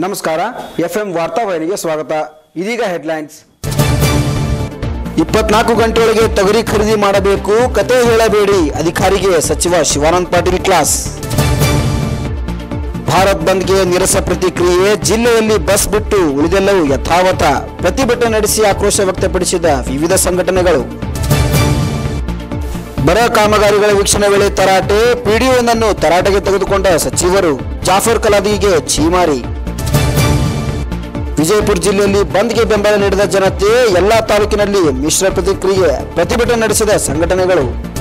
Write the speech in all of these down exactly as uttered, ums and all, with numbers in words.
ನಮಸ್ಕಾರ. ಎಫ್ಎಂ ವಾರ್ತಾವಾಹಿನಿಗೆ ಸ್ವಾಗತ. ಇದೀಗ ಹೆಡ್ಲೈನ್ಸ್. ಇಪ್ಪತ್ನಾಲ್ಕು ಗಂಟೆಯೊಳಗೆ ತೊಗರಿ ಖರೀದಿ ಮಾಡಬೇಕು, ಕತೆ ಹೇಳಬೇಡಿ, ಅಧಿಕಾರಿಗೆ ಸಚಿವ ಶಿವಾನಂದ ಪಾಟೀಲ್ ಕ್ಲಾಸ್. ಭಾರತ್ ಬಂದ್ಗೆ ನಿರಸ ಪ್ರತಿಕ್ರಿಯೆ, ಜಿಲ್ಲೆಯಲ್ಲಿ ಬಸ್ ಬಿಟ್ಟು ಉಳಿದೆಲ್ಲವೂ ಯಥಾವತ. ಪ್ರತಿಭಟನೆ ನಡೆಸಿ ಆಕ್ರೋಶ ವ್ಯಕ್ತಪಡಿಸಿದ ವಿವಿಧ ಸಂಘಟನೆಗಳು. ಬರ ಕಾಮಗಾರಿಗಳ ವೀಕ್ಷಣೆ ವೇಳೆ ತರಾಟೆ, ಪಿಡಿಒನನ್ನು ತರಾಟೆಗೆ ತೆಗೆದುಕೊಂಡ ಸಚಿವರು. ಜಾಫರ್ ಕಲಾದಿಗೆ ಛೀಮಾರಿ. ವಿಜಯಪುರ ಜಿಲ್ಲೆಯಲ್ಲಿ ಬಂದ್ಗೆ ಬೆಂಬಲ ನೀಡಿದ ಜನತೆ, ಎಲ್ಲಾ ತಾಲೂಕಿನಲ್ಲಿ ಮಿಶ್ರ ಪ್ರತಿಕ್ರಿಯೆ, ಪ್ರತಿಭಟನೆ ನಡೆಸಿದ ಸಂಘಟನೆಗಳು.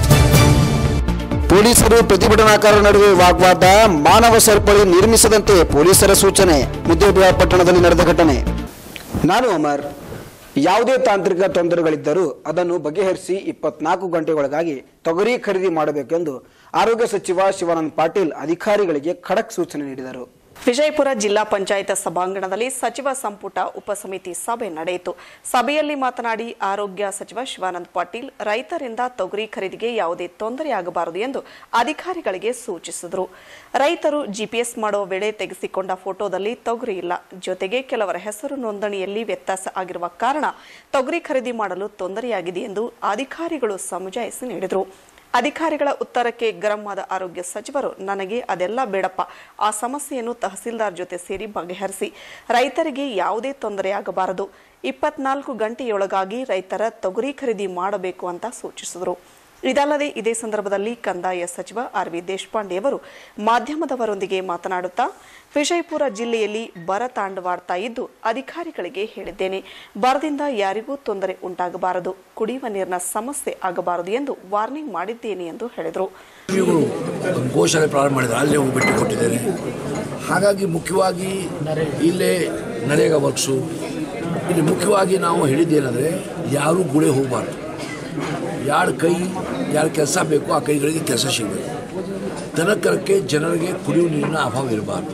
ಪೊಲೀಸರು ಪ್ರತಿಭಟನಾಕಾರರ ನಡುವೆ ವಾಗ್ವಾದ, ಮಾನವ ಸರಪಳಿ ನಿರ್ಮಿಸದಂತೆ ಪೊಲೀಸರ ಸೂಚನೆ. ಮುದ್ದೇಬಿಹಾಳ ಪಟ್ಟಣದಲ್ಲಿ ನಡೆದ ಘಟನೆ. ನಾನು ಅಮರ್. ಯಾವುದೇ ತಾಂತ್ರಿಕ ತೊಂದರೆಗಳಿದ್ದರೂ ಅದನ್ನು ಬಗೆಹರಿಸಿ ಇಪ್ಪತ್ನಾಲ್ಕು ಗಂಟೆಯೊಳಗಾಗಿ ತೊಗರಿ ಖರೀದಿ ಮಾಡಬೇಕೆಂದು ಆರೋಗ್ಯ ಸಚಿವ ಶಿವಾನಂದ ಪಾಟೀಲ್ ಅಧಿಕಾರಿಗಳಿಗೆ ಖಡಕ್ ಸೂಚನೆ ನೀಡಿದರು. ವಿಜಯಪುರ ಜಿಲ್ಲಾ ಪಂಚಾಯತ್ ಸಭಾಂಗಣದಲ್ಲಿ ಸಚಿವ ಸಂಪುಟ ಉಪಸಮಿತಿ ಸಭೆ ನಡೆಯಿತು. ಸಭೆಯಲ್ಲಿ ಮಾತನಾಡಿ ಆರೋಗ್ಯ ಸಚಿವ ಶಿವಾನಂದ ಪಾಟೀಲ್ ರೈತರಿಂದ ತೊಗರಿ ಖರೀದಿಗೆ ಯಾವುದೇ ತೊಂದರೆಯಾಗಬಾರದು ಎಂದು ಅಧಿಕಾರಿಗಳಿಗೆ ಸೂಚಿಸಿದರು. ರೈತರು ಜಿಪಿಎಸ್ ಮಾಡುವ ವೇಳೆ ತೆಗೆಸಿಕೊಂಡ ಫೋಟೋದಲ್ಲಿ ತೊಗರಿ ಇಲ್ಲ, ಜೊತೆಗೆ ಕೆಲವರ ಹೆಸರು ನೋಂದಣಿಯಲ್ಲಿ ವ್ಯತ್ಯಾಸ ಆಗಿರುವ ಕಾರಣ ತೊಗರಿ ಖರೀದಿ ಮಾಡಲು ತೊಂದರೆಯಾಗಿದೆ ಎಂದು ಅಧಿಕಾರಿಗಳು ಸಮಜಾಯಿಷಿ ನೀಡಿದರು. ಅಧಿಕಾರಿಗಳ ಉತ್ತರಕ್ಕೆ ಗರಂ ಆದ ಆರೋಗ್ಯ ಸಚಿವರು, ನನಗೆ ಅದೆಲ್ಲ ಬೇಡಪ್ಪ, ಆ ಸಮಸ್ಯೆಯನ್ನು ತಹಸೀಲ್ದಾರ್ ಜೊತೆ ಸೇರಿ ಬಗೆಹರಿಸಿ, ರೈತರಿಗೆ ಯಾವುದೇ ತೊಂದರೆಯಾಗಬಾರದು, ಇಪ್ಪತ್ನಾಲ್ಕು ಗಂಟೆಯೊಳಗಾಗಿ ರೈತರ ತೊಗರಿ ಖರೀದಿ ಮಾಡಬೇಕು ಅಂತ ಸೂಚಿಸಿದರು. ಇದಲ್ಲದೆ ಇದೇ ಸಂದರ್ಭದಲ್ಲಿ ಕಂದಾಯ ಸಚಿವ ಆರ್ ವಿ ದೇಶಪಾಂಡೆ ಅವರು ಮಾಧ್ಯಮದವರೊಂದಿಗೆ ಮಾತನಾಡುತ್ತಾ, ವಿಜಯಪುರ ಜಿಲ್ಲೆಯಲ್ಲಿ ಬರ ತಾಂಡವಾಡ್ತಾ ಇದ್ದು ಅಧಿಕಾರಿಗಳಿಗೆ ಹೇಳಿದ್ದೇನೆ, ಬರದಿಂದ ಯಾರಿಗೂ ತೊಂದರೆ ಉಂಟಾಗಬಾರದು, ಕುಡಿಯುವ ನೀರಿನ ಸಮಸ್ಯೆ ಆಗಬಾರದು ಎಂದು ವಾರ್ನಿಂಗ್ ಮಾಡಿದ್ದೇನೆ ಎಂದು ಹೇಳಿದರು. ಘೋಷಣೆ ಪ್ರಾರಂಭ ಮಾಡಿದ್ದಾರೆ, ಅಲ್ಲೇ ಭೇಟಿ ಕೊಟ್ಟಿದ್ದೇನೆ. ಹಾಗಾಗಿ ಮುಖ್ಯವಾಗಿ ಇಲ್ಲೇ ನರೇಗಾ ವರ್ಕ್ಸು, ಇಲ್ಲಿ ಮುಖ್ಯವಾಗಿ ನಾವು ಹೇಳಿದ್ದೇನೆಂದರೆ ಯಾರೂ ಗುಳೆ ಹೋಗಬಾರ್ದು. ಯಾರ ಕೈ ಯಾರ ಕೆಲಸ ಬೇಕು ಆ ಕೈಗಳಿಗೆ ಕೆಲಸ ಸಿಗಬೇಕು. ದನಕರಕ್ಕೆ ಜನರಿಗೆ ಕುಡಿಯುವ ನೀರಿನ ಅಭಾವ ಇರಬಾರ್ದು,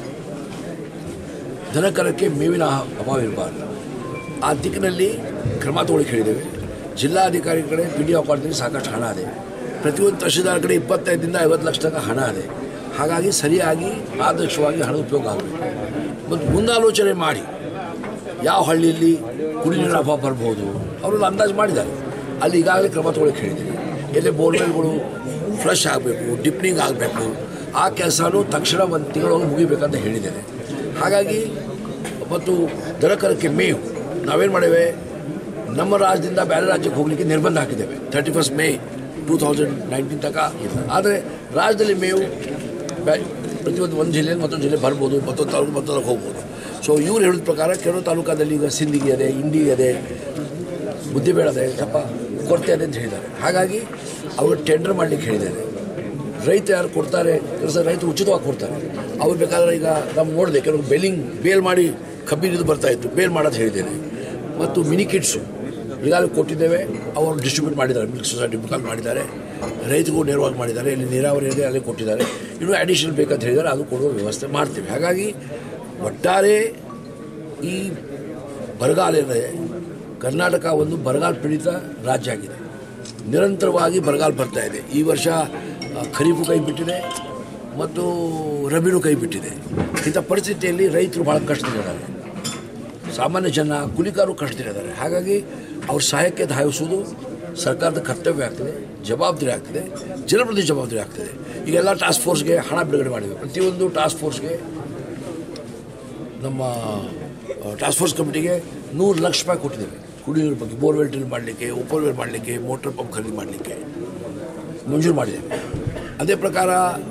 ದನಕರಕ್ಕೆ ಮೇವಿನ ಅಭಾವ ಇರಬಾರ್ದು. ಆ ದಿಕ್ಕಿನಲ್ಲಿ ಕ್ರಮ ತಗೊಳ್ಳಿಕ್ಕೆ ಹೇಳಿದ್ದೇವೆ. ಜಿಲ್ಲಾಧಿಕಾರಿ ಕಡೆ ಪಿ ಡಿ ಅಕಾಡೆಮಿ ಸಾಕಷ್ಟು ಹಣ ಇದೆ, ಪ್ರತಿಯೊಂದು ತಹಶೀಲ್ದಾರ್ ಕಡೆ ಇಪ್ಪತ್ತೈದರಿಂದ ಐವತ್ತು ಲಕ್ಷ ತನಕ ಹಣ ಇದೆ. ಹಾಗಾಗಿ ಸರಿಯಾಗಿ ಆದರ್ಶವಾಗಿ ಹಣದ ಉಪಯೋಗ ಆಗಬೇಕು ಮತ್ತು ಮುಂದಾಲೋಚನೆ ಮಾಡಿ ಯಾವ ಹಳ್ಳಿಯಲ್ಲಿ ಕುಡಿಯುವ ನೀರಿನ ಅಭಾವ ಬರ್ಬೋದು ಅವರೆಲ್ಲ ಅಂದಾಜು ಮಾಡಿದ್ದಾರೆ. ಅಲ್ಲಿ ಈಗಾಗಲೇ ಕ್ರಮ ತಗೊಳ್ಳಿಕ್ಕೆ ಹೇಳಿದ್ದೀವಿ. ಎಲ್ಲೇ ಬೋರ್ವೆಲ್ಗಳು ಫ್ಲಶ್ ಆಗಬೇಕು, ಡಿಪ್ನಿಂಗ್ ಆಗಬೇಕು, ಆ ಕೆಲಸನೂ ತಕ್ಷಣ ಒಂದು ತಿಂಗಳೊಳಗೆ ಮುಗಿಬೇಕಂತ ಹೇಳಿದ್ದೇನೆ. ಹಾಗಾಗಿ ಮತ್ತು ದನಕರಕ್ಕೆ ಮೇವು ನಾವೇನು ಮಾಡೇವೆ, ನಮ್ಮ ರಾಜ್ಯದಿಂದ ಬೇರೆ ರಾಜ್ಯಕ್ಕೆ ಹೋಗಲಿಕ್ಕೆ ನಿರ್ಬಂಧ ಹಾಕಿದ್ದೇವೆ. Thirty first May two thousand nineteen ತನಕ ಇಲ್ಲ. ಆದರೆ ರಾಜ್ಯದಲ್ಲಿ ಮೇವು ಪ್ರತಿಯೊಂದು ಒಂದು ಜಿಲ್ಲೆಯಲ್ಲಿ ಮತ್ತೊಂದು ಜಿಲ್ಲೆ ಬರ್ಬೋದು, ಮತ್ತೊಂದು ತಾಲೂಕು ಮತ್ತೊಂದು ಹೋಗ್ಬೋದು. ಸೊ ಇವ್ರು ಹೇಳಿದ ಪ್ರಕಾರ ಕೆಲವು ತಾಲೂಕಾದಲ್ಲಿ ಈಗ ಸಿಂದಿಗೆ ಇದೆ, ಇಂಡಿ ಇದೆ, ಬುದ್ಧಿಬೇಡ ಇದೆ, ಸ್ವಲ್ಪ ಕೊರತೆ ಇದೆ ಅಂತ ಹೇಳಿದ್ದಾರೆ. ಹಾಗಾಗಿ ಅವರು ಟೆಂಡರ್ ಮಾಡಲಿಕ್ಕೆ ಹೇಳಿದ್ದಾರೆ. ರೈತ ಯಾರು ಕೊಡ್ತಾರೆ ಕೆಲಸ, ರೈತರು ಉಚಿತವಾಗಿ ಕೊಡ್ತಾರೆ. ಅವ್ರು ಬೇಕಾದ್ರೆ ಈಗ ನಾವು ನೋಡಿದೆ ಕೆಲವರು ಬೇಲಿಂಗ್ ಬೇಲ್ ಮಾಡಿ ಕಬ್ಬಿನಿದು ಬರ್ತಾಯಿತ್ತು, ಬೇಲ್ ಮಾಡೋದು ಹೇಳಿದ್ದೇನೆ. ಮತ್ತು ಮಿನಿ ಕಿಟ್ಸು ಈಗಾಗಲೇ ಕೊಟ್ಟಿದ್ದೇವೆ, ಅವರು ಡಿಸ್ಟ್ರಿಬ್ಯೂಟ್ ಮಾಡಿದ್ದಾರೆ, ಮಿಲ್ಕ್ ಸೊಸೈಟಿ ಮುಖಾಂತರ ಮಾಡಿದ್ದಾರೆ, ರೈತರಿಗೂ ನೇರವಾಗಿ ಮಾಡಿದ್ದಾರೆ. ಇಲ್ಲಿ ನೀರಾವರಿ ಇದೆ ಅಲ್ಲೇ ಕೊಟ್ಟಿದ್ದಾರೆ. ಇನ್ನೂ ಅಡಿಷನಲ್ ಬೇಕಂತ ಹೇಳಿದ್ದಾರೆ, ಅದು ಕೊಡುವ ವ್ಯವಸ್ಥೆ ಮಾಡ್ತೀವಿ. ಹಾಗಾಗಿ ಒಟ್ಟಾರೆ ಈ ಬರಗಾಲ ಏನಿದೆ, ಕರ್ನಾಟಕ ಒಂದು ಬರಗಾಲ ಪೀಡಿತ ರಾಜ್ಯ ಆಗಿದೆ. ನಿರಂತರವಾಗಿ ಬರಗಾಲ ಬರ್ತಾ ಇದೆ. ಈ ವರ್ಷ ಖರೀಫು ಕೈ ಬಿಟ್ಟಿದೆ ಮತ್ತು ರಬಿನೂ ಕೈ ಬಿಟ್ಟಿದೆ. ಇಂಥ ಪರಿಸ್ಥಿತಿಯಲ್ಲಿ ರೈತರು ಭಾಳ ಕಷ್ಟದಲ್ಲಿದ್ದಾರೆ, ಸಾಮಾನ್ಯ ಜನ ಕೂಲಿಕಾರರು ಕಷ್ಟದಲ್ಲಿದ್ದಾರೆ. ಹಾಗಾಗಿ ಅವ್ರ ಸಹಾಯಕ್ಕೆ ಧಾವಿಸುವುದು ಸರ್ಕಾರದ ಕರ್ತವ್ಯ ಆಗ್ತದೆ, ಜವಾಬ್ದಾರಿ ಆಗ್ತದೆ, ಜನಪ್ರತಿ ಜವಾಬ್ದಾರಿ ಆಗ್ತದೆ. ಈಗೆಲ್ಲ ಟಾಸ್ಕ್ ಫೋರ್ಸ್ಗೆ ಹಣ ಬಿಡುಗಡೆ ಮಾಡಿವೆ. ಪ್ರತಿಯೊಂದು ಟಾಸ್ಕ್ ಫೋರ್ಸ್ಗೆ, ನಮ್ಮ ಟಾಸ್ಕ್ ಫೋರ್ಸ್ ಕಮಿಟಿಗೆ ನೂರು ಲಕ್ಷ ರೂಪಾಯಿ ಕೊಟ್ಟಿದ್ದೇವೆ. ಕುಡಿಯೋರ ಬಗ್ಗೆ ಬೋರ್ವೆಲ್ ಡ್ರಿಲ್ ಮಾಡಲಿಕ್ಕೆ, ಉಪರ್ವೆಲ್ ಮಾಡಲಿಕ್ಕೆ, ಮೋಟರ್ ಪಂಪ್ ಖರೀದಿ ಮಾಡಲಿಕ್ಕೆ ಮಂಜೂರು ಮಾಡಿದ್ದೇವೆ. ಅದೇ ಪ್ರಕಾರ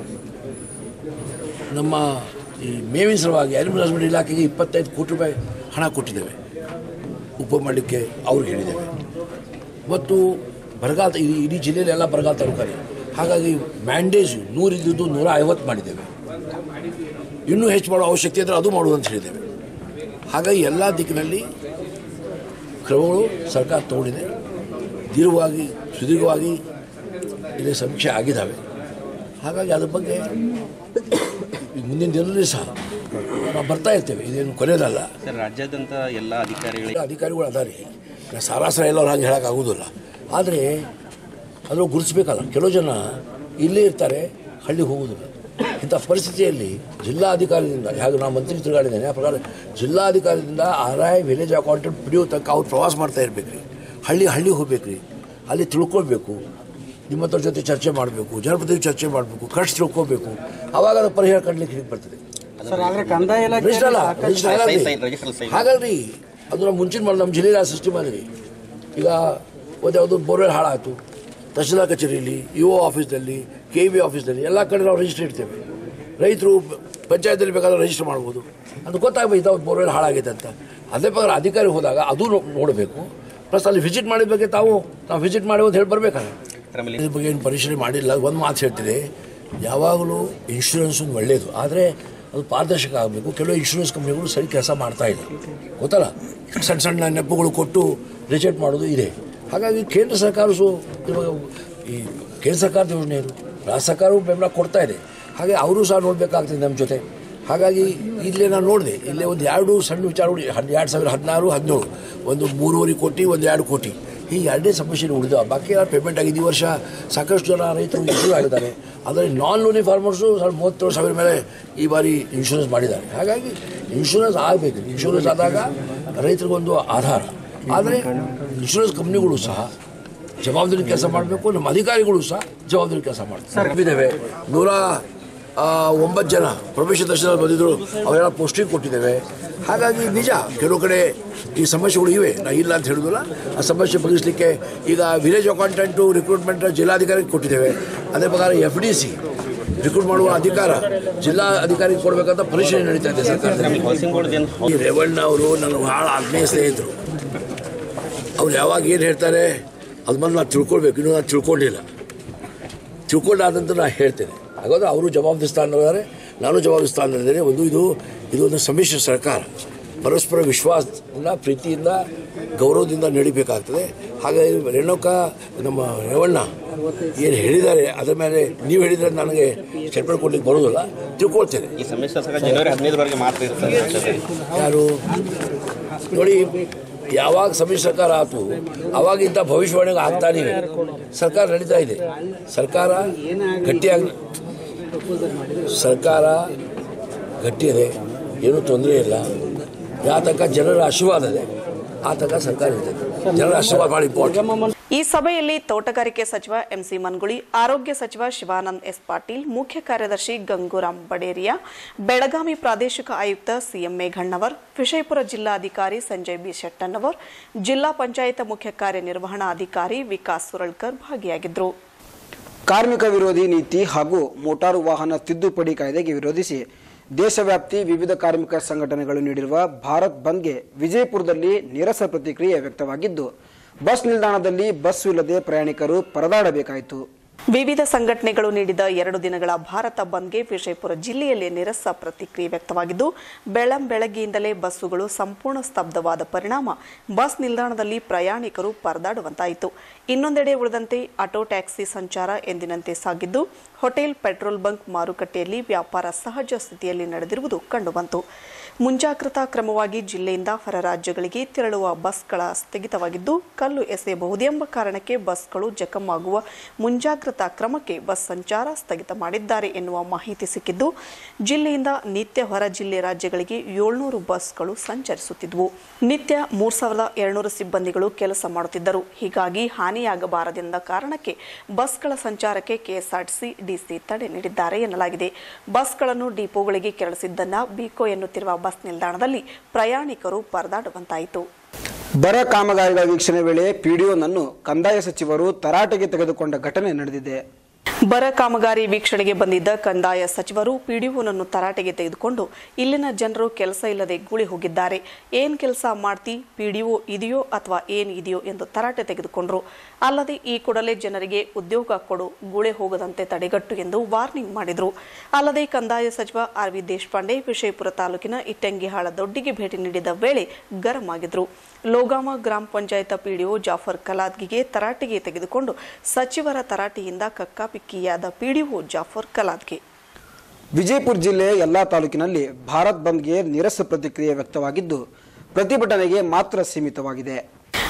ನಮ್ಮ ಈ ಮೇವಿನ ಸಲುವಾಗಿ ಅನಿಮಲ್ ಹಸ್ಬೆಂಡ್ರಿ ಇಲಾಖೆಗೆ ಇಪ್ಪತ್ತೈದು ಕೋಟಿ ರೂಪಾಯಿ ಹಣ ಕೊಟ್ಟಿದ್ದೇವೆ, ಉಪ ಮಾಡಲಿಕ್ಕೆ ಅವ್ರಿಗೆ ಹೇಳಿದ್ದೇವೆ. ಮತ್ತು ಬರಗಾಲ ಇಡೀ ಇಡೀ ಜಿಲ್ಲೆಯಲ್ಲಿ ಎಲ್ಲ ಬರಗಾಲ ತಾಲೂಕಲ್ಲಿ. ಹಾಗಾಗಿ ಮ್ಯಾಂಡೇಜು ನೂರಿದ್ದು ನೂರ ಐವತ್ತು ಮಾಡಿದ್ದೇವೆ. ಇನ್ನೂ ಹೆಚ್ಚು ಮಾಡೋ ಅವಶ್ಯಕತೆ ಇದ್ದರೆ ಅದು ಮಾಡುವುದು ಅಂತ ಹೇಳಿದ್ದೇವೆ. ಹಾಗಾಗಿ ಎಲ್ಲ ದಿಕ್ಕಿನಲ್ಲಿ ಕ್ರಮಗಳು ಸರ್ಕಾರ ತಗೊಂಡಿದೆ. ದೀರ್ಘವಾಗಿ ಸುದೀರ್ಘವಾಗಿ ಇಲ್ಲಿ ಸಮೀಕ್ಷೆ ಆಗಿದ್ದಾವೆ. ಹಾಗಾಗಿ ಅದ್ರ ಬಗ್ಗೆ ಮುಂದಿನ ದಿನದಲ್ಲಿ ಸಹ ನಾವು ಬರ್ತಾ ಇರ್ತೇವೆ, ಇದೇನು ಕೊನೆಯದಲ್ಲ. ಸರ್, ರಾಜ್ಯಾದ್ಯಂತ ಎಲ್ಲ ಅಧಿಕಾರಿಗಳು ಅಧಿಕಾರಿಗಳು ಅದಾರಿ, ಸಾರಾಸರ ಎಲ್ಲರೂ ಹಾಗೆ ಹೇಳೋಕ್ಕಾಗೋದಿಲ್ಲ. ಆದರೆ ಅದು ಗುರುತಿಸ್ಬೇಕಲ್ಲ. ಕೆಲವು ಜನ ಇಲ್ಲೇ ಇರ್ತಾರೆ, ಹಳ್ಳಿಗೆ ಹೋಗೋದಿಲ್ಲ. ಇಂಥ ಪರಿಸ್ಥಿತಿಯಲ್ಲಿ ಜಿಲ್ಲಾಧಿಕಾರಿಯಿಂದ ಯಾವುದು ನಾವು ಮಂತ್ರಿ ತಿರುಗಾಡಿದ್ದೇನೆ ಆ ಪ್ರಕಾರ ಜಿಲ್ಲಾಧಿಕಾರಿಯಿಂದ R I village accountant PDO ತನಕ ಅವ್ರು ಪ್ರವಾಸ ಮಾಡ್ತಾ ಇರ್ಬೇಕು ರೀ. ಹಳ್ಳಿ ಹಳ್ಳಿ ಹೋಗ್ಬೇಕು ರೀ, ಅಲ್ಲಿ ತಿಳ್ಕೊಳ್ಬೇಕು, ನಿಮ್ಮತ್ರ ಜೊತೆ ಚರ್ಚೆ ಮಾಡಬೇಕು, ಜನಪ್ರತಿನಿಧಿ ಚರ್ಚೆ ಮಾಡಬೇಕು, ಖರ್ಚು ತಿಳ್ಕೊಬೇಕು, ಆವಾಗ ಅದು ಪರಿಹಾರ ಕಂಡ್ಲಿಕ್ಕೆ ಹೇಗೆ ಬರ್ತದೆ. ಹಾಗಲ್ರಿ, ಅದು ನಾವು ಮುಂಚಿನ ಮಾಡಿ ನಮ್ಮ ಜಿಲ್ಲೆಯಲ್ಲಿ ಸೃಷ್ಟಿ ಮಾಡಿರಿ. ಈಗ ಒಂದು ಯಾವುದೋ ಬೋರ್ವೆಲ್ ಹಾಳಾಯಿತು, ತಹಶೀಲ್ದಾರ್ ಕಚೇರಿಯಲ್ಲಿ, ಇ ಒ ಆಫೀಸ್ನಲ್ಲಿ, ಕೆ ಬಿ ಆಫೀಸ್ನಲ್ಲಿ ಎಲ್ಲ ಕಡೆ ನಾವು ರಿಜಿಸ್ಟರ್ ಇಡ್ತೇವೆ. ರೈತರು ಪಂಚಾಯತಲ್ಲಿ ಬೇಕಾದ್ರೆ ರಿಜಿಸ್ಟರ್ ಮಾಡ್ಬೋದು. ಅದು ಗೊತ್ತಾಗಬೇಕು ಅವ್ರು ಬೋರ್ವೆಲ್ ಹಾಳಾಗಿದೆ ಅಂತ. ಅದೇ ಪ್ರಕಾರ ಅಧಿಕಾರಿ ಹೋದಾಗ ಅದು ನೋಡಬೇಕು. ಪ್ಲಸ್ ಅಲ್ಲಿ ವಿಸಿಟ್ ಮಾಡಿದ ಬಗ್ಗೆ ತಾವು ನಾವು ವಿಸಿಟ್ ಮಾಡಿ ಅಂತ ಹೇಳಿ ಬರಬೇಕಾದ್ರೆ ಇದ್ರ ಬಗ್ಗೆ ಏನು ಪರಿಶೀಲನೆ ಮಾಡಿಲ್ಲ. ಒಂದು ಮಾತು ಹೇಳ್ತಿದೆ, ಯಾವಾಗಲೂ ಇನ್ಶೂರೆನ್ಸ್ ಒಂದು ಒಳ್ಳೆಯದು, ಆದರೆ ಅದು ಪಾರದರ್ಶಕ ಆಗಬೇಕು. ಕೆಲವು ಇನ್ಶೂರೆನ್ಸ್ ಕಂಪ್ನಿಗಳು ಸರಿ ಕೆಲಸ ಮಾಡ್ತಾ ಇಲ್ಲ, ಗೊತ್ತಲ್ಲ, ಸಣ್ಣ ಸಣ್ಣ ನೆಪಗಳು ಕೊಟ್ಟು ರಿಜೆಕ್ಟ್ ಮಾಡೋದು ಇದೆ. ಹಾಗಾಗಿ ಕೇಂದ್ರ ಸರ್ಕಾರ ಸು ಇವಾಗ ಈ ಕೇಂದ್ರ ಸರ್ಕಾರದ ಯೋಜನೆ ಇದು, ರಾಜ್ಯ ಸರ್ಕಾರವು ಬೆಂಬಲ ಕೊಡ್ತಾ ಇದೆ. ಹಾಗೆ ಅವರು ಸಹ ನೋಡಬೇಕಾಗ್ತದೆ ನಮ್ಮ ಜೊತೆ. ಹಾಗಾಗಿ ಇಲ್ಲೇ ನಾನು ನೋಡಿದೆ, ಇಲ್ಲೇ ಒಂದು ಎರಡು ಸಣ್ಣ ವಿಚಾರಗಳು, ಎರಡು ಸಾವಿರ ಹದಿನಾರು ಹದಿನೇಳು ಒಂದು ಮೂರುವರೆ ಕೋಟಿ ಒಂದು ಎರಡು ಕೋಟಿ ಹೀಗೆ ಎರಡೇ ಸಮಸ್ಯೆ ಉಳಿದ, ಬಾಕಿ ಎಲ್ಲ ಪೇಮೆಂಟ್ ಆಗಿದೆ. ಈ ವರ್ಷ ಸಾಕಷ್ಟು ಜನ ರೈತರು ಇಶ್ಯೂ ಆಗಿದ್ದಾರೆ. ಅದರಲ್ಲಿ ನಾನ್ ಲೋನಿ ಫಾರ್ಮರ್ಸು ಸ್ವಲ್ಪ ಮೂವತ್ತೇಳು ಸಾವಿರ ಮೇಲೆ ಈ ಬಾರಿ ಇನ್ಶೂರೆನ್ಸ್ ಮಾಡಿದ್ದಾರೆ. ಹಾಗಾಗಿ ಇನ್ಶೂರೆನ್ಸ್ ಆಗಬೇಕು. ಇನ್ಶೂರೆನ್ಸ್ ಆದಾಗ ರೈತರಿಗೊಂದು ಆಧಾರ. ಆದರೆ ಇನ್ಶೂರೆನ್ಸ್ ಕಂಪ್ನಿಗಳು ಸಹ ಜವಾಬ್ದಾರಿ ಕೆಲಸ ಮಾಡಬೇಕು, ನಮ್ಮ ಅಧಿಕಾರಿಗಳು ಸಹ ಜವಾಬ್ದಾರಿ ಕೆಲಸ ಮಾಡ್ತಾರೆ. ಇದ್ದೇವೆ ನೂರ ಒಂಬತ್ತು ಜನ ಪ್ರೊಫೆಷನ್ ತಹಶೀಲ್ದಾರ್ ಬಂದಿದ್ದರು, ಅವರೆಲ್ಲ ಪೋಸ್ಟಿಂಗ್ ಕೊಟ್ಟಿದ್ದೇವೆ. ಹಾಗಾಗಿ ನಿಜ ಕೆಲವು ಕಡೆ ಈ ಸಮಸ್ಯೆಗಳು ಇವೆ, ನಾ ಇಲ್ಲ ಅಂತ ಹೇಳಿದ್ವಲ್ಲ, ಆ ಸಮಸ್ಯೆ ಬಗೆಹರಿಸಲಿಕ್ಕೆ ಈಗ ವಿಲೇಜ್ ಅಕೌಂಟೆಂಟು ರಿಕ್ರೂಟ್ಮೆಂಟ್ ಜಿಲ್ಲಾಧಿಕಾರಿಗೆ ಕೊಟ್ಟಿದ್ದೇವೆ. ಅದೇ ಪ್ರಕಾರ ಎಫ್ ಡಿ ಸಿ ರಿಕ್ರೂಟ್ ಮಾಡುವ ಅಧಿಕಾರ ಜಿಲ್ಲಾ ಅಧಿಕಾರಿಗೆ ಕೊಡಬೇಕಂತ ಪರಿಶೀಲನೆ ನಡೀತಾ ಇದೆ ಸರ್ಕಾರದಲ್ಲಿ. ಈ ರೇವಣ್ಣ ಅವರು ನನ್ನ ಭಾಳ ಆತ್ಮೀಯ ಸ್ನೇಹಿತರು. ಅವ್ರು ಯಾವಾಗ ಏನು ಹೇಳ್ತಾರೆ ಅದು ಬಂದು ನಾನು ತಿಳ್ಕೊಳ್ಬೇಕು. ಇನ್ನೂ ನಾನು ತಿಳ್ಕೊಂಡಿಲ್ಲ, ತಿಳ್ಕೊಂಡಾದಂತ ನಾನು ಹೇಳ್ತೇನೆ. ಹಾಗಾದ್ರೆ ಅವರು ಜವಾಬ್ದಾರಿ ಸ್ಥಾನದಲ್ಲಿದ್ದಾರೆ, ನಾನು ಜವಾಬ್ದಾರಿ ಸ್ಥಾನದಲ್ಲಿದ್ದೇನೆ. ಒಂದು ಇದು ಇದು ಒಂದು ಸಮ್ಮಿಶ್ರ ಸರ್ಕಾರ, ಪರಸ್ಪರ ವಿಶ್ವಾಸದಿಂದ ಪ್ರೀತಿಯಿಂದ ಗೌರವದಿಂದ ನಡಿಬೇಕಾಗ್ತದೆ. ಹಾಗಾಗಿ ರೇಣುಕಾ ನಮ್ಮ ರೇವಣ್ಣ ಏನು ಹೇಳಿದ್ದಾರೆ ಅದರ ಮೇಲೆ ನೀವು ಹೇಳಿದರೆ ನನಗೆ ಸ್ಟೇಟ್ಮೆಂಟ್ ಕೊಡ್ಲಿಕ್ಕೆ ಬರೋದಿಲ್ಲ, ತಿಳ್ಕೊಳ್ತೇನೆ. ಈ ಸಮ್ಮಿಶ್ರ ಸರ್ಕಾರ ಜನವರಿ ಹದಿನೈದರವರೆಗೆ ಮಾತ್ರ ಇರ್ತದೆ. ಯಾರು ನೋಡಿ, ಯಾವಾಗ ಸಮ್ಮಿಶ್ರ ಸರ್ಕಾರ ಆಯ್ತು ಅವಾಗಿಂತ ಭವಿಷ್ಯವಾಣಿಗೆ ಆಗ್ತಾನೆ ಸರ್ಕಾರ ನಡೀತಾ ಇದೆ. ಸರ್ಕಾರ ಗಟ್ಟಿಯಾಗಿ ಸರ್ಕಾರ ಗಟ್ಟಿಯಿದೆ, ಏನೂ ತೊಂದರೆ ಇಲ್ಲ. ಯಾವ ತನಕ ಜನರ ಆಶೀರ್ವಾದ ಇದೆ ಆ ತನಕ ಸರ್ಕಾರ ಇದೆ. ಜನರ ಆಶೀರ್ವಾದ ಮಾಡಿ ಇಂಪಾರ್ಟೆಂಟ್. ಈ ಸಭೆಯಲ್ಲಿ ತೋಟಗಾರಿಕೆ ಸಚಿವ ಎಂಸಿ ಮನ್ಗುಳಿ, ಆರೋಗ್ಯ ಸಚಿವ ಶಿವಾನಂದ್ ಎಸ್ ಪಾಟೀಲ್, ಮುಖ್ಯ ಕಾರ್ಯದರ್ಶಿ ಗಂಗೂರಾಮ್ ಬಡೇರಿಯಾ, ಬೆಳಗಾವಿ ಪ್ರಾದೇಶಿಕ ಆಯುಕ್ತ ಸಿಎಂ ಮೇಘಣ್ಣವರ್, ವಿಜಯಪುರ ಜಿಲ್ಲಾಧಿಕಾರಿ ಸಂಜಯ್ ಬಿ ಶೆಟ್ಟಣ್ಣವರ್, ಜಿಲ್ಲಾ ಪಂಚಾಯತ್ ಮುಖ್ಯ ಕಾರ್ಯನಿರ್ವಹಣಾಧಿಕಾರಿ ವಿಕಾಸ್ ಸುರಳ್ಕರ್ ಭಾಗಿಯಾಗಿದ್ದರು. ಕಾರ್ಮಿಕ ವಿರೋಧಿ ನೀತಿ ಹಾಗೂ ಮೋಟಾರು ವಾಹನ ತಿದ್ದುಪಡಿ ಕಾಯ್ದೆಗೆ ವಿರೋಧಿಸಿ ದೇಶವ್ಯಾಪ್ತಿ ವಿವಿಧ ಕಾರ್ಮಿಕ ಸಂಘಟನೆಗಳು ನೀಡಿರುವ ಭಾರತ್ ಬಂದ್ಗೆ ವಿಜಯಪುರದಲ್ಲಿ ನೀರಸ ಪ್ರತಿಕ್ರಿಯೆ ವ್ಯಕ್ತವಾಗಿದ್ದು, ಬಸ್ ನಿಲ್ದಾಣದಲ್ಲಿ ಬಸ್ ಇಲ್ಲದೆ ಪ್ರಯಾಣಿಕರು ಪರದಾಡಬೇಕಾಯಿತು. ವಿವಿಧ ಸಂಘಟನೆಗಳು ನೀಡಿದ ಎರಡು ದಿನಗಳ ಭಾರತ ಬಂದ್ಗೆ ವಿಜಯಪುರ ಜಿಲ್ಲೆಯಲ್ಲಿ ನೀರಸ ಪ್ರತಿಕ್ರಿಯೆ ವ್ಯಕ್ತವಾಗಿದ್ದು, ಬೆಳ್ಳಂ ಬೆಳಗ್ಗೆಯಿಂದಲೇ ಬಸ್ಸುಗಳು ಸಂಪೂರ್ಣ ಸ್ತಬ್ಧವಾದ ಪರಿಣಾಮ ಬಸ್ ನಿಲ್ದಾಣದಲ್ಲಿ ಪ್ರಯಾಣಿಕರು ಪರದಾಡುವಂತಾಯಿತು. ಇನ್ನೊಂದೆಡೆ ಉಳಿದಂತೆ ಆಟೋ ಟ್ಯಾಕ್ಸಿ ಸಂಚಾರ ಎಂದಿನಂತೆ ಸಾಗಿದ್ದು, ಹೋಟೆಲ್, ಪೆಟ್ರೋಲ್ ಬಂಕ್ ಮಾರುಕಟ್ಟೆಯಲ್ಲಿ ವ್ಯಾಪಾರ ಸಹಜ ಸ್ಥಿತಿಯಲ್ಲಿ ನಡೆದಿರುವುದು ಕಂಡುಬಂತು. ಮುಂಜಾಗ್ರತಾ ಕ್ರಮವಾಗಿ ಜಿಲ್ಲೆಯಿಂದ ಹೊರ ರಾಜ್ಯಗಳಿಗೆ ತೆರಳುವ ಬಸ್ಗಳ ಸ್ಥಗಿತವಾಗಿದ್ದು, ಕಲ್ಲು ಎಸೆಯಬಹುದೆಂಬ ಕಾರಣಕ್ಕೆ ಬಸ್ಗಳು ಜಖಮಾಗುವ ಮುಂಜಾಗ್ರತಾ ಕ್ರಮಕ್ಕೆ ಬಸ್ ಸಂಚಾರ ಸ್ಥಗಿತ ಮಾಡಿದ್ದಾರೆ ಎನ್ನುವ ಮಾಹಿತಿ ಸಿಕ್ಕಿದ್ದು, ಜಿಲ್ಲೆಯಿಂದ ನಿತ್ಯ ಹೊರ ಜಿಲ್ಲೆ ರಾಜ್ಯಗಳಿಗೆ ಏಳ್ನೂರು ಬಸ್ಗಳು ಸಂಚರಿಸುತ್ತಿದ್ದವು. ನಿತ್ಯ ಮೂರು ಸಾವಿರದ ಎರಡುನೂರು ಸಿಬ್ಬಂದಿಗಳು ಕೆಲಸ ಮಾಡುತ್ತಿದ್ದರು. ಹೀಗಾಗಿ ಹಾನಿಯಾಗಬಾರದೆಂದ ಕಾರಣಕ್ಕೆ ಬಸ್ಗಳ ಸಂಚಾರಕ್ಕೆ ಕೆಎಸ್ಆರ್ಟಿಸಿ ಡಿಸಿ ತಡೆ ನೀಡಿದ್ದಾರೆ ಎನ್ನಲಾಗಿದೆ. ಬಸ್ಗಳನ್ನು ಡಿಪೋಗಳಿಗೆ ಕೆರಳಿಸಿದ್ದನ್ನ ಬಿಕೋ ಎನ್ನುತ್ತಿರುವ ಬಸ್ ನಿಲ್ದಾಣದಲ್ಲಿ ಪ್ರಯಾಣಿಕರು ಪರದಾಡುವಂತಾಯಿತು. ಬರ ಕಾಮಗಾರಿಗಳ ವೀಕ್ಷಣೆ ವೇಳೆ ಪಿಡಿಒನನ್ನು ಕಂದಾಯ ಸಚಿವರು ತರಾಟೆಗೆ ತೆಗೆದುಕೊಂಡ ಘಟನೆ ನಡೆದಿದೆ. ಬರ ಕಾಮಗಾರಿ ವೀಕ್ಷಣೆಗೆ ಬಂದಿದ್ದ ಕಂದಾಯ ಸಚಿವರು ಪಿಡಿಒನನ್ನು ತರಾಟೆಗೆ ತೆಗೆದುಕೊಂಡು ಇಲ್ಲಿನ ಜನರು ಕೆಲಸ ಇಲ್ಲದೆ ಗೂಳಿ ಹೋಗಿದ್ದಾರೆ, ಏನ್ ಕೆಲಸ ಮಾಡ್ತಿ, ಪಿಡಿಒ ಇದೆಯೋ ಅಥವಾ ಏನ್ ಇದೆಯೋ ಎಂದು ತರಾಟೆ ತೆಗೆದುಕೊಂಡ್ರು. ಅಲ್ಲದೆ ಈ ಕೂಡಲೇ ಜನರಿಗೆ ಉದ್ಯೋಗ ಕೊಡು, ಗೂಳೆ ಹೋಗದಂತೆ ತಡೆಗಟ್ಟು ಎಂದು ವಾರ್ನಿಂಗ್ ಮಾಡಿದ್ರು. ಅಲ್ಲದೆ ಕಂದಾಯ ಸಚಿವ ಆರ್ ವಿ ದೇಶಪಾಂಡೆ ವಿಜಯಪುರ ತಾಲೂಕಿನ ಇಟ್ಟಂಗಿಹಾಳ ದೊಡ್ಡಿಗೆ ಭೇಟಿ ನೀಡಿದ ವೇಳೆ ಗರಂ ಆಗಿದ್ರು. ಲೋಗಾಮ ಗ್ರಾಮ ಪಂಚಾಯತ್ ಪಿಡಿಒ ಜಾಫರ್ ಕಲಾದ್ಗಿಗೆ ತರಾಟೆಗೆ ತೆಗೆದುಕೊಂಡು ಸಚಿವರ ತರಾಟೆಯಿಂದ ಕಕ್ಕಾಪಿಕ್ಕಿಯಾದ ಪಿಡಿಒ ಜಾಫರ್ ಕಲಾದ್ಗೆ. ವಿಜಯಪುರ ಜಿಲ್ಲೆ ಎಲ್ಲಾ ತಾಲೂಕಿನಲ್ಲಿ ಭಾರತ್ ಬಂದ್ಗೆ ನೀರಸ ಪ್ರತಿಕ್ರಿಯೆ ವ್ಯಕ್ತವಾಗಿದ್ದು, ಪ್ರತಿಭಟನೆಗೆ ಮಾತ್ರ ಸೀಮಿತವಾಗಿದೆ.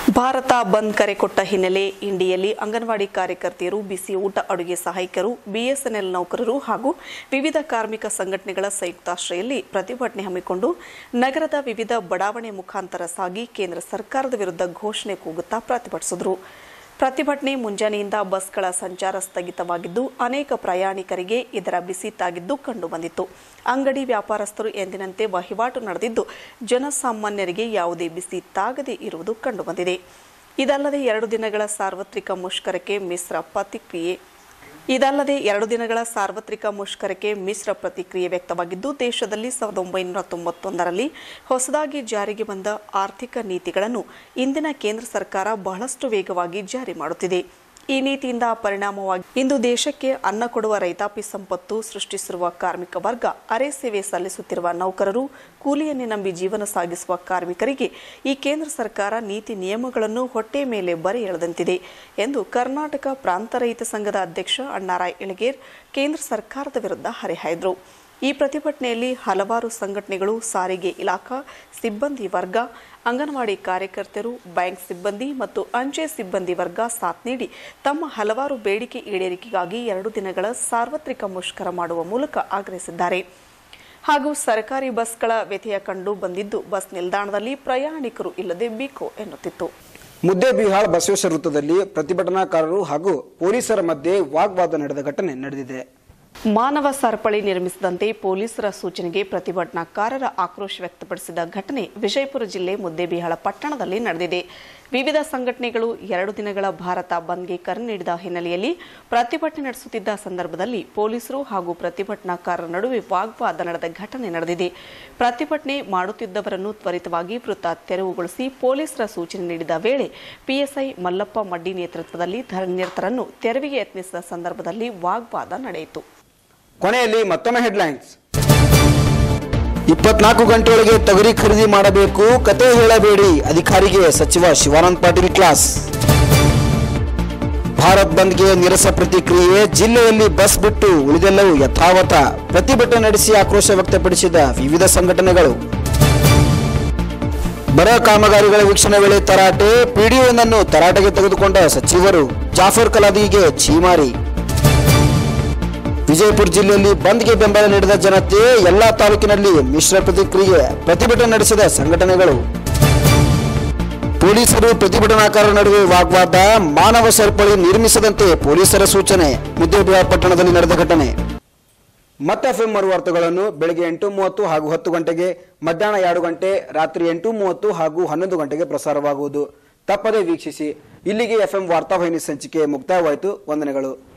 ಭಾರತ ಬಂದ್ ಕರೆ ಕೊಟ್ಟ ಹಿನ್ನೆಲೆ ಇಂಡಿಯಲ್ಲಿ ಅಂಗನವಾಡಿ ಕಾರ್ಯಕರ್ತೆಯರು, ಬಿಸಿ ಊಟ ಅಡುಗೆ ಸಹಾಯಕರು, ಬಿಎಸ್ಎನ್ಎಲ್ ನೌಕರರು ಹಾಗೂ ವಿವಿಧ ಕಾರ್ಮಿಕ ಸಂಘಟನೆಗಳ ಸಂಯುಕ್ತಾಶ್ರಯಲ್ಲಿ ಪ್ರತಿಭಟನೆ ಹಮ್ಮಿಕೊಂಡು ನಗರದ ವಿವಿಧ ಬಡಾವಣೆ ಮುಖಾಂತರ ಸಾಗಿ ಕೇಂದ್ರ ಸರ್ಕಾರದ ವಿರುದ್ಧ ಘೋಷಣೆ ಕೂಗುತ್ತಾ ಪ್ರತಿಭಟಿಸಿದರು. ಪ್ರತಿಭಟನೆ ಮುಂಜಾನೆಯಿಂದ ಬಸ್ಗಳ ಸಂಚಾರ ಸ್ಥಗಿತವಾಗಿದ್ದು ಅನೇಕ ಪ್ರಯಾಣಿಕರಿಗೆ ಇದರ ಬಿಸಿ ತಾಗಿದ್ದು ಕಂಡುಬಂದಿತ್ತು. ಅಂಗಡಿ ವ್ಯಾಪಾರಸ್ಥರು ಎಂದಿನಂತೆ ವಹಿವಾಟು ನಡೆದಿದ್ದು ಜನಸಾಮಾನ್ಯರಿಗೆ ಯಾವುದೇ ಬಿಸಿ ತಾಗದೇ ಇರುವುದು ಕಂಡುಬಂದಿದೆ. ಇದಲ್ಲದೆ ಎರಡು ದಿನಗಳ ಸಾರ್ವತ್ರಿಕ ಮುಷ್ಕರಕ್ಕೆ ಮಿಶ್ರ ಪ್ರತಿಕ್ರಿಯೆ ಇದಲ್ಲದೆ ಎರಡು ದಿನಗಳ ಸಾರ್ವತ್ರಿಕ ಮುಷ್ಕರಕ್ಕೆ ಮಿಶ್ರ ಪ್ರತಿಕ್ರಿಯೆ ವ್ಯಕ್ತವಾಗಿದ್ದು ದೇಶದಲ್ಲಿ ಸಾವಿರದ ಒಂಬೈನೂರ ತೊಂಬತ್ತೊಂದರಲ್ಲಿ ಹೊಸದಾಗಿ ಜಾರಿಗೆ ಬಂದ ಆರ್ಥಿಕ ನೀತಿಗಳನ್ನು ಇಂದಿನ ಕೇಂದ್ರ ಸರ್ಕಾರ ಬಹಳಷ್ಟು ವೇಗವಾಗಿ ಜಾರಿ ಮಾಡುತ್ತಿದೆ. ಈ ನೀತಿಯಿಂದ ಪರಿಣಾಮವಾಗಿ ಇಂದು ದೇಶಕ್ಕೆ ಅನ್ನ ಕೊಡುವ ರೈತಾಪಿ ಸಂಪತ್ತು ಸೃಷ್ಟಿಸಿರುವ ಕಾರ್ಮಿಕ ವರ್ಗ, ಅರೆ ಸೇವೆ ಸಲ್ಲಿಸುತ್ತಿರುವ ನೌಕರರು, ಕೂಲಿಯನ್ನೇ ನಂಬಿ ಜೀವನ ಸಾಗಿಸುವ ಕಾರ್ಮಿಕರಿಗೆ ಈ ಕೇಂದ್ರ ಸರ್ಕಾರ ನೀತಿ ನಿಯಮಗಳನ್ನು ಹೊಟ್ಟೆ ಮೇಲೆ ಬರೆ ಎಳೆದಂತಿದೆ ಎಂದು ಕರ್ನಾಟಕ ಪ್ರಾಂತ ರೈತ ಸಂಘದ ಅಧ್ಯಕ್ಷ ಅಣ್ಣಾರಾಯ್ ಇಳಗೇರ್ ಕೇಂದ್ರ ಸರ್ಕಾರದ ವಿರುದ್ಧ ಹರಿಹಾಯ್ದರು. ಈ ಪ್ರತಿಭಟನೆಯಲ್ಲಿ ಹಲವಾರು ಸಂಘಟನೆಗಳು, ಸಾರಿಗೆ ಇಲಾಖಾ ಸಿಬ್ಬಂದಿ ವರ್ಗ, ಅಂಗನವಾಡಿ ಕಾರ್ಯಕರ್ತರು, ಬ್ಯಾಂಕ್ ಸಿಬ್ಬಂದಿ ಮತ್ತು ಅಂಚೆ ಸಿಬ್ಬಂದಿ ವರ್ಗ ಸಾಥ್ ನೀಡಿ ತಮ್ಮ ಹಲವಾರು ಬೇಡಿಕೆ ಈಡೇರಿಕೆಗಾಗಿ ಎರಡು ದಿನಗಳ ಸಾರ್ವತ್ರಿಕ ಮುಷ್ಕರ ಮಾಡುವ ಮೂಲಕ ಆಗ್ರಹಿಸಿದ್ದಾರೆ. ಹಾಗೂ ಸರ್ಕಾರಿ ಬಸ್ಗಳ ವ್ಯತ್ಯಯ ಕಂಡು ಬಂದಿದ್ದು ಬಸ್ ನಿಲ್ದಾಣದಲ್ಲಿ ಪ್ರಯಾಣಿಕರು ಇಲ್ಲದೆ ಬಿಕೋ ಎನ್ನುತ್ತಿತ್ತು. ಮುದ್ದೇಬಿಹಾಳ್ ಬಸವೇಶ್ವರ ವೃತ್ತದಲ್ಲಿ ಪ್ರತಿಭಟನಾಕಾರರು ಹಾಗೂ ಪೊಲೀಸರ ಮಧ್ಯೆ ವಾಗ್ವಾದ ನಡೆದ ಘಟನೆ ನಡೆದಿದೆ. ಮಾನವ ಸರಪಳಿ ನಿರ್ಮಿಸದಂತೆ ಪೊಲೀಸರ ಸೂಚನೆಗೆ ಪ್ರತಿಭಟನಾಕಾರರ ಆಕ್ರೋಶ ವ್ಯಕ್ತಪಡಿಸಿದ ಘಟನೆ ವಿಜಯಪುರ ಜಿಲ್ಲೆ ಮುದ್ದೇಬಿಹಾಳ ಪಟ್ಟಣದಲ್ಲಿ ನಡೆದಿದೆ. ವಿವಿಧ ಸಂಘಟನೆಗಳು ಎರಡು ದಿನಗಳ ಭಾರತ ಬಂದ್ಗೆ ಕರೆ ನೀಡಿದ ಹಿನ್ನೆಲೆಯಲ್ಲಿ ಪ್ರತಿಭಟನೆ ನಡೆಸುತ್ತಿದ್ದ ಸಂದರ್ಭದಲ್ಲಿ ಪೊಲೀಸರು ಹಾಗೂ ಪ್ರತಿಭಟನಾಕಾರರ ನಡುವೆ ವಾಗ್ವಾದ ನಡೆದ ಘಟನೆ ನಡೆದಿದೆ. ಪ್ರತಿಭಟನೆ ಮಾಡುತ್ತಿದ್ದವರನ್ನು ತ್ವರಿತವಾಗಿ ವೃತ್ತ ತೆರವುಗೊಳಿಸಿ ಪೊಲೀಸರ ಸೂಚನೆ ನೀಡಿದ ವೇಳೆ ಪಿಎಸ್ಐ ಮಲ್ಲಪ್ಪ ಮಡ್ಡಿ ನೇತೃತ್ವದಲ್ಲಿ ಧರಣಿನಿರತರನ್ನು ತೆರವಿಗೆ ಯತ್ನಿಸಿದ ಸಂದರ್ಭದಲ್ಲಿ ವಾಗ್ವಾದ ನಡೆಯಿತು. ಕೊನೆಯಲ್ಲಿ ಮತ್ತೊಮ್ಮೆ ಹೆಡ್ಲೈನ್ಸ್. ಇಪ್ಪತ್ನಾಲ್ಕು ಗಂಟೆಯೊಳಗೆ ತೊಗರಿ ಖರೀದಿ ಮಾಡಬೇಕು, ಕತೆ ಹೇಳಬೇಡಿ, ಅಧಿಕಾರಿಗೆ ಸಚಿವ ಶಿವಾನಂದ ಪಾಟೀಲ್ ಕ್ಲಾಸ್. ಭಾರತ್ ಬಂದ್ಗೆ ನಿರಸ ಪ್ರತಿಕ್ರಿಯೆ, ಜಿಲ್ಲೆಯಲ್ಲಿ ಬಸ್ ಬಿಟ್ಟು ಉಳಿದೆಲ್ಲವೂ ಯಥಾವತ, ಪ್ರತಿಭಟನೆ ನಡೆಸಿ ಆಕ್ರೋಶ ವ್ಯಕ್ತಪಡಿಸಿದ ವಿವಿಧ ಸಂಘಟನೆಗಳು. ಬರ ಕಾಮಗಾರಿಗಳ ವೀಕ್ಷಣೆ ವೇಳೆ ತರಾಟೆ, ಪಿಡಿಒನನ್ನು ತರಾಟೆಗೆ ತೆಗೆದುಕೊಂಡ ಸಚಿವರು, ಜಾಫರ್ ಕಲಾದಿಗೆ ಛೀಮಾರಿ. ವಿಜಯಪುರ ಜಿಲ್ಲೆಯಲ್ಲಿ ಬಂದ್ಗೆ ಬೆಂಬಲ ನೀಡಿದ ಜನತೆ, ಎಲ್ಲಾ ತಾಲೂಕಿನಲ್ಲಿ ಮಿಶ್ರ ಪ್ರತಿಕ್ರಿಯೆ, ಪ್ರತಿಭಟನೆ ನಡೆಸಿದ ಸಂಘಟನೆಗಳು. ಪೊಲೀಸರು ಪ್ರತಿಭಟನಾಕಾರರ ನಡುವೆ ವಾಗ್ವಾದ, ಮಾನವ ಸರಪಳಿ ನಿರ್ಮಿಸದಂತೆ ಪೊಲೀಸರ ಸೂಚನೆ, ಮುದ್ದೇಬಿಹಾಳ್ ಪಟ್ಟಣದಲ್ಲಿ ನಡೆದ ಘಟನೆ. ಮತ್ತೆ ಎಫ್ಎಂ ವಾರ್ತೆಗಳನ್ನು ಬೆಳಗ್ಗೆ ಎಂಟು ಮೂವತ್ತು ಹಾಗೂ ಹತ್ತು ಗಂಟೆಗೆ, ಮಧ್ಯಾಹ್ನ ಎರಡು ಗಂಟೆ, ರಾತ್ರಿ ಎಂಟು ಮೂವತ್ತು ಹಾಗೂ ಹನ್ನೊಂದು ಗಂಟೆಗೆ ಪ್ರಸಾರವಾಗುವುದು. ತಪ್ಪದೇ ವೀಕ್ಷಿಸಿ. ಇಲ್ಲಿಗೆ ಎಫ್ಎಂ ವಾರ್ತಾವಾಹಿನಿ ಸಂಚಿಕೆ ಮುಕ್ತಾಯವಾಯಿತು. ವಂದನೆಗಳು.